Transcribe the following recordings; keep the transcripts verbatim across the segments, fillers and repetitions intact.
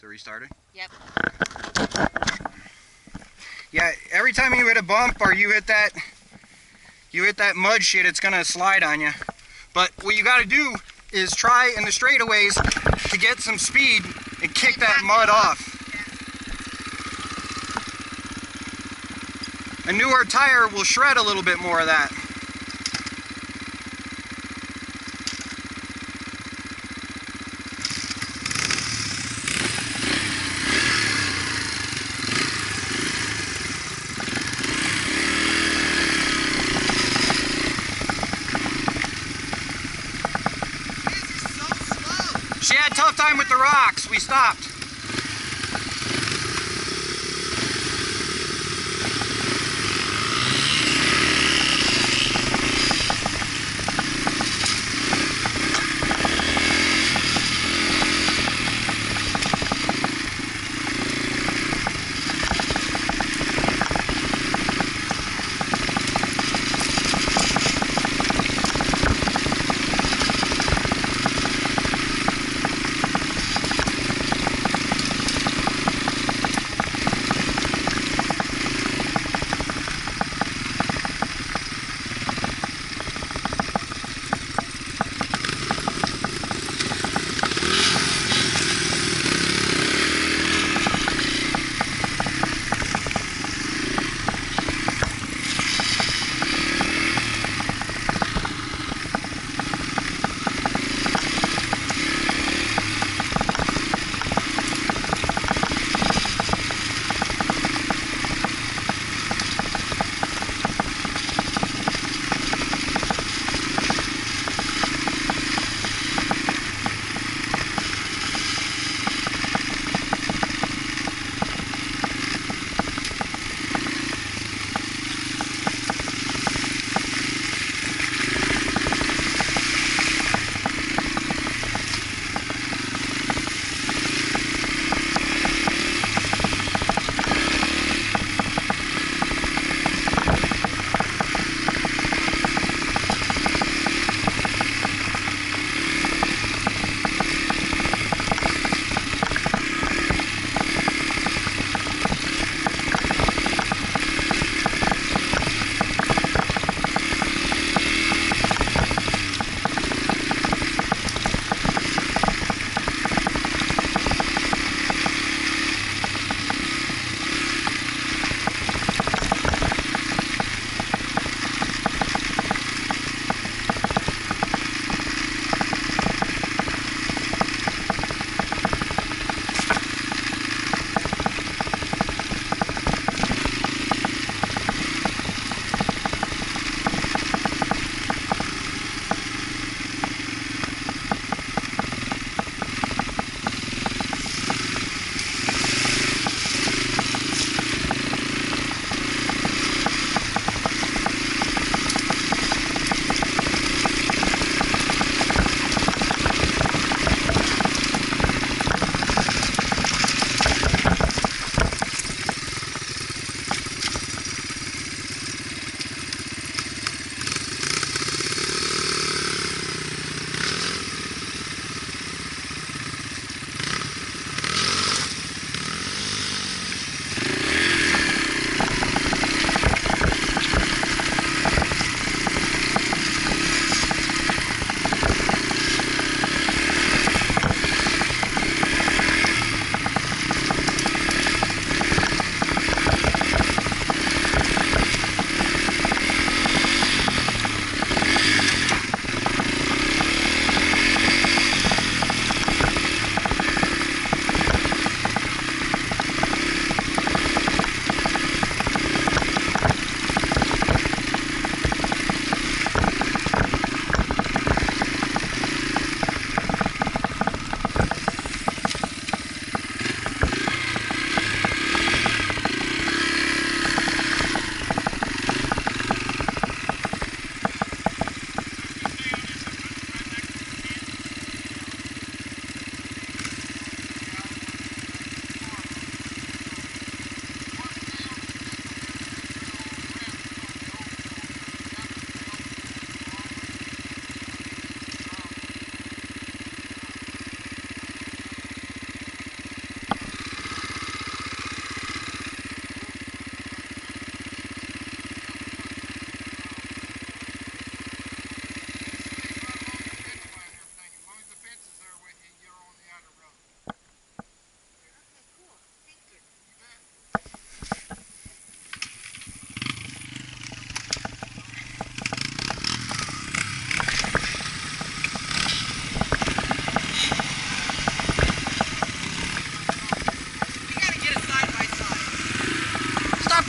So restarted? Yep. Yeah, every time you hit a bump or you hit that you hit that mud shit, it's gonna slide on you. But what you gotta do is try in the straightaways to get some speed and kick that mud off. A newer tire will shred a little bit more of that. She had a tough time with the rocks. We stopped.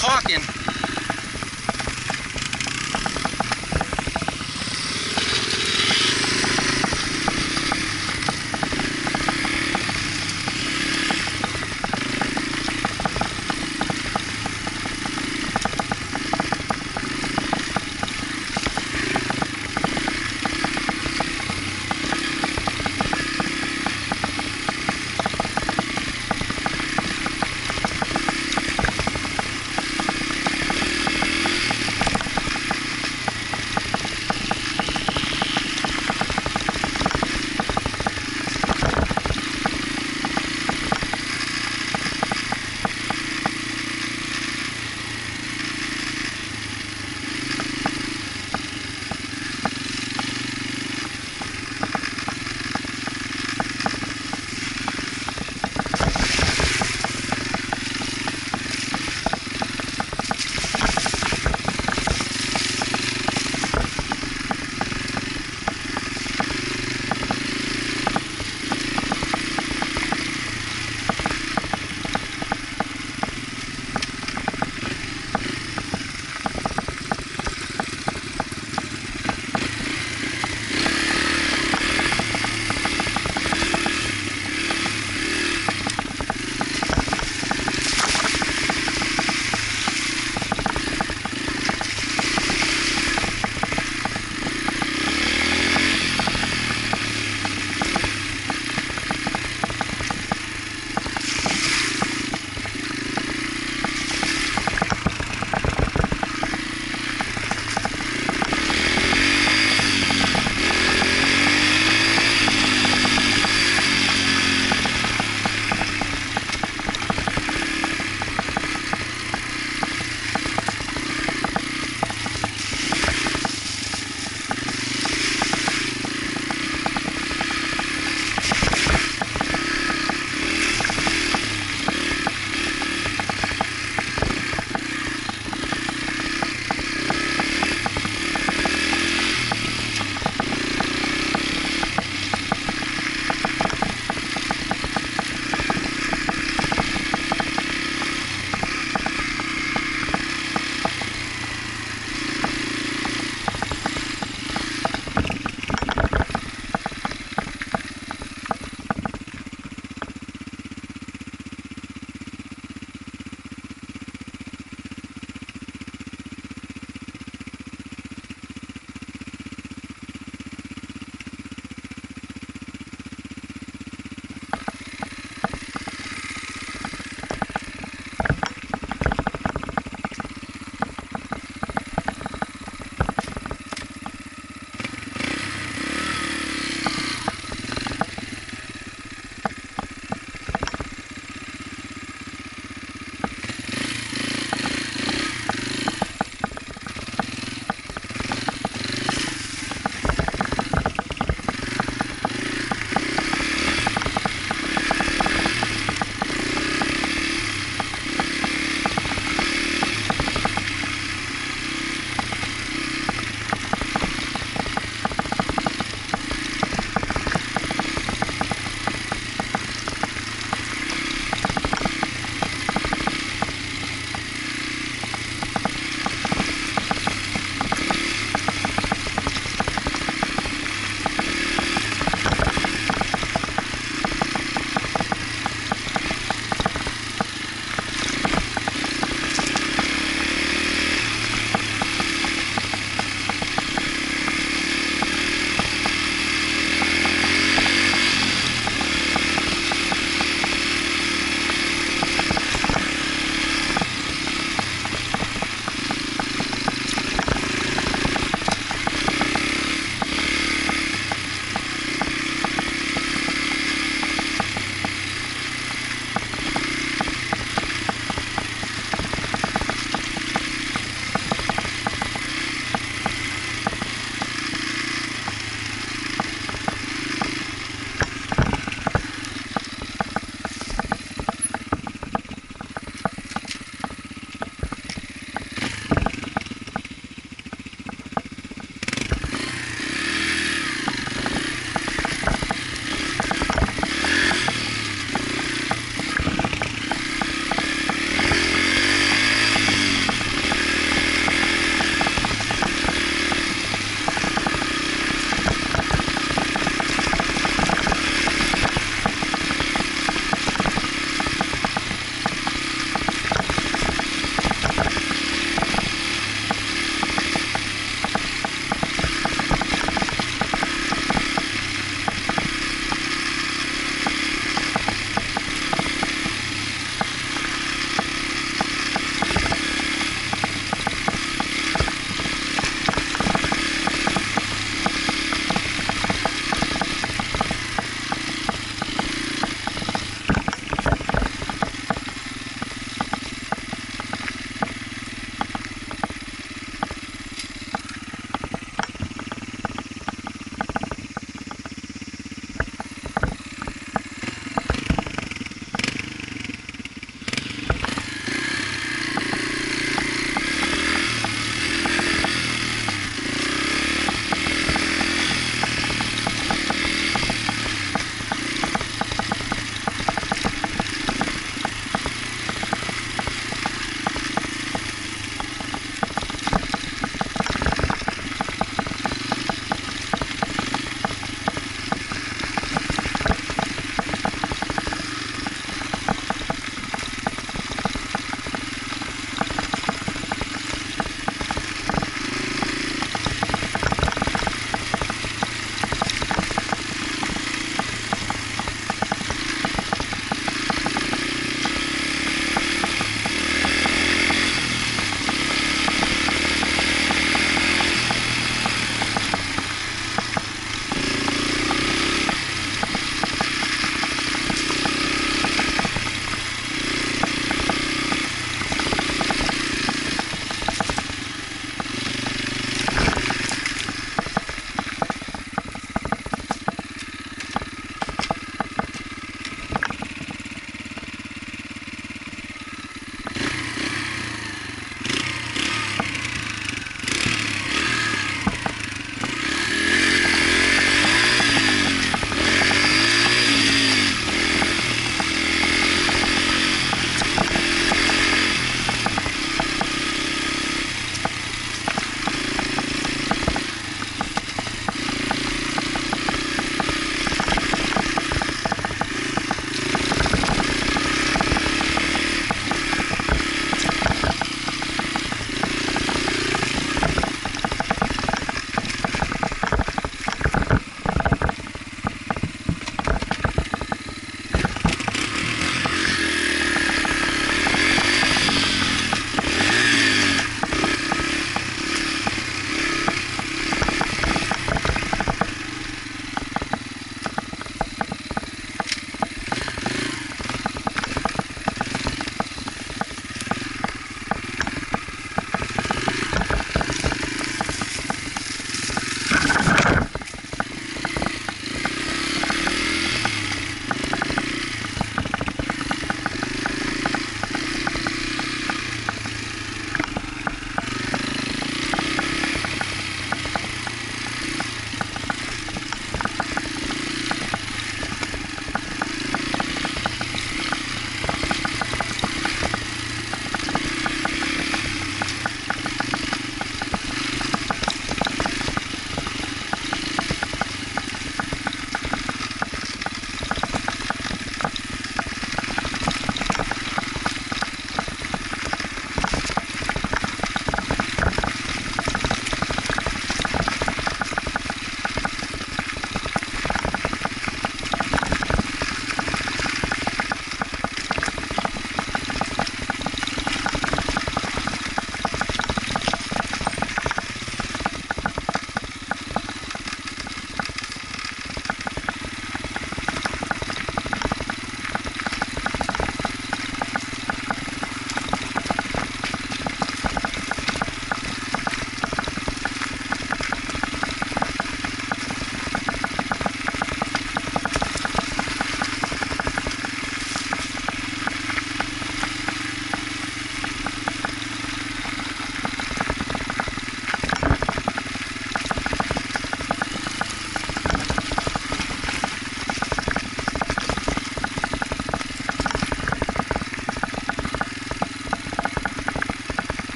talking.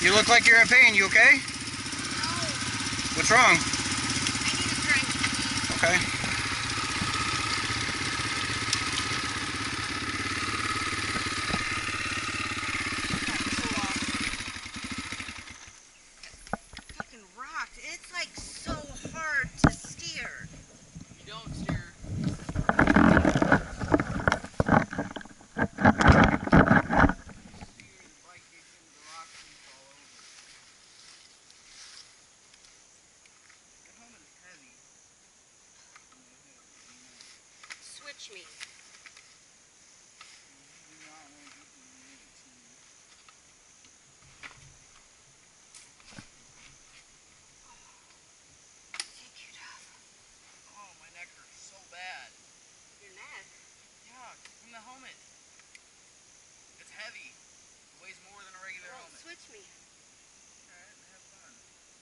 You look like you're in pain. You okay? No. What's wrong? I need a drink. Okay. Fucking rocked. It's like so hard to steer. You don't steer. Switch me. Take it off. Oh, my neck hurts so bad. Your neck? Yeah, from the helmet. It's heavy. It weighs more than a regular Well, helmet. switch me. Alright, have fun.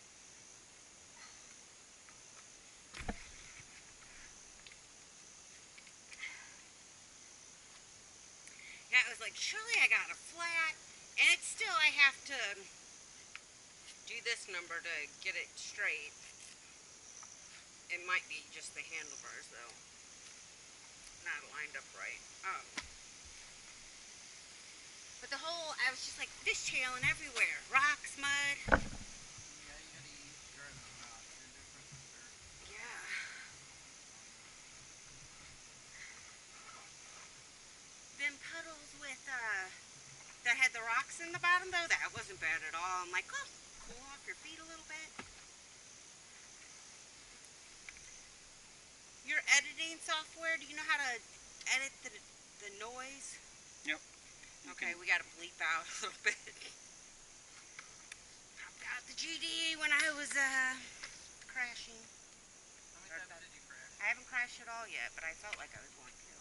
Yeah, it was like, surely I got a flat, and it's still, I have to do this number to get it straight. It might be just the handlebars, though. Not lined up right. Um, but the whole, I was just like, fishtailing everywhere. Rocks, mud. Yeah, you gotta eat driving on rocks. They're different than dirt. Yeah. Them puddles with, uh, that had the rocks in the bottom, though, that wasn't bad at all. I'm like, oh, cool off your feet a little bit. Your editing software, do you know how to edit the, the noise? Yep. Okay, we gotta bleep out a little bit. Popped out the G D when I was, uh, crashing. How many times did you crash? I haven't crashed at all yet, but I felt like I was going to.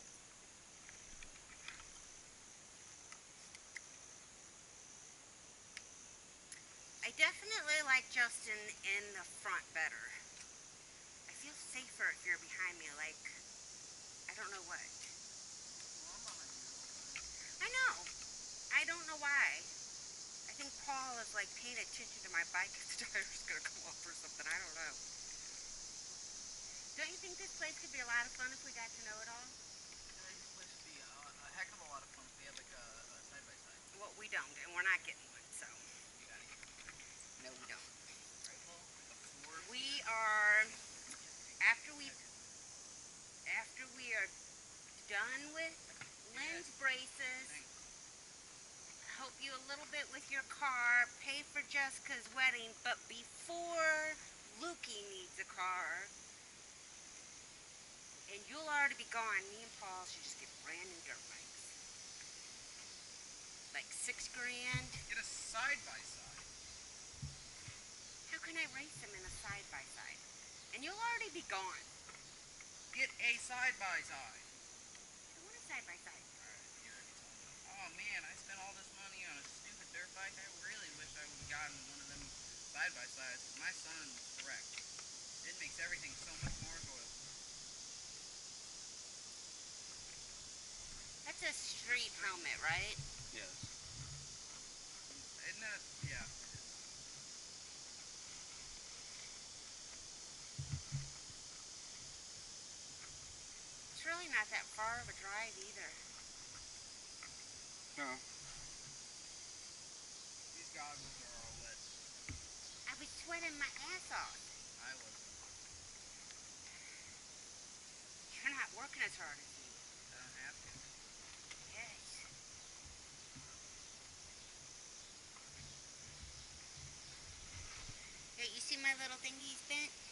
I definitely like Justin in the front better. I feel safer if you're behind me, like, I don't know what. Well, I'm behind you the whole time. I know. I don't know why. I think Paul is like paying attention to my bike if the tire's gonna come off or something. I don't know. Don't you think this place could be a lot of fun if we got to know it all? Yeah, this place would be a, a heck of a lot of fun if we had like a, a side-by-side. Well, we don't, and we're not getting one, so. We gotta get one. No, we don't. Rifle, like a four. We are, after we, after we are done with Lynn's braces, help you a little bit with your car, pay for Jessica's wedding, but before Lukey needs a car, and you'll already be gone, me and Paul should just get brand new dirt bikes. Like six grand. Get a side-by-side. How can I race them in a side-by-side? And you'll already be gone. Get a side-by-side. I don't want a side-by-side. Alright, you already told me. Oh man, I spent all this money on a stupid dirt bike. I really wish I would have gotten one of them side-by-sides, because my son was correct. It makes everything so much more enjoyable. That's a street helmet, right? Yes. Isn't that, yeah, it is. It's really not that far of a drive either. No. These goggles are all wet. I was sweating my ass off. I wasn't. You're not working as hard as me. I don't have to. Yes. Hey, you see my little thingies bent?